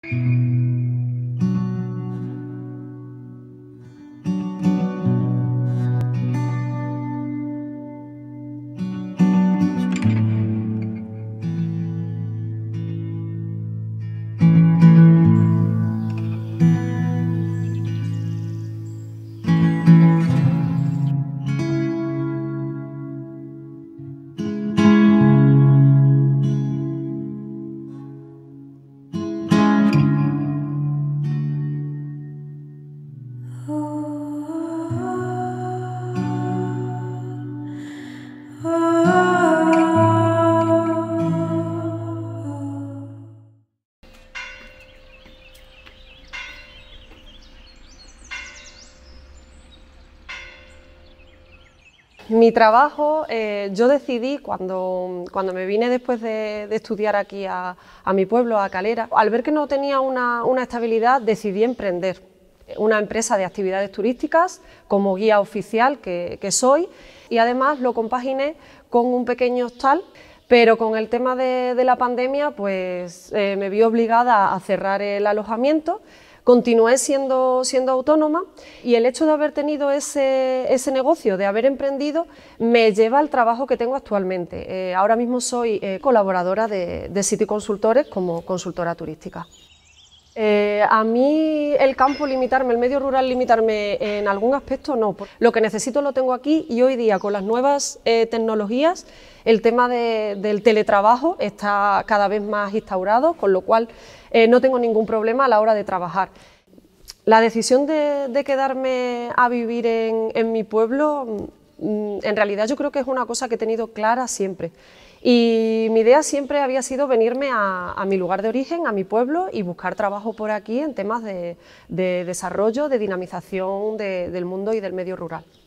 Mi trabajo, yo decidí cuando me vine después de estudiar aquí a mi pueblo, a Calera, al ver que no tenía una estabilidad, decidí emprender una empresa de actividades turísticas como guía oficial que soy, y además lo compaginé con un pequeño hostal, pero con el tema de la pandemia pues me vi obligada a cerrar el alojamiento. Continué siendo autónoma, y el hecho de haber tenido ese negocio, de haber emprendido, me lleva al trabajo que tengo actualmente. Ahora mismo soy colaboradora de City Consultores como consultora turística. A mí el campo limitarme, el medio rural limitarme en algún aspecto, no. Lo que necesito lo tengo aquí, y hoy día con las nuevas tecnologías el tema del teletrabajo está cada vez más instaurado, con lo cual no tengo ningún problema a la hora de trabajar. La decisión de quedarme a vivir en mi pueblo, en realidad yo creo que es una cosa que he tenido clara siempre. Y mi idea siempre había sido venirme a mi lugar de origen, a mi pueblo, y buscar trabajo por aquí en temas de desarrollo, de dinamización del mundo y del medio rural.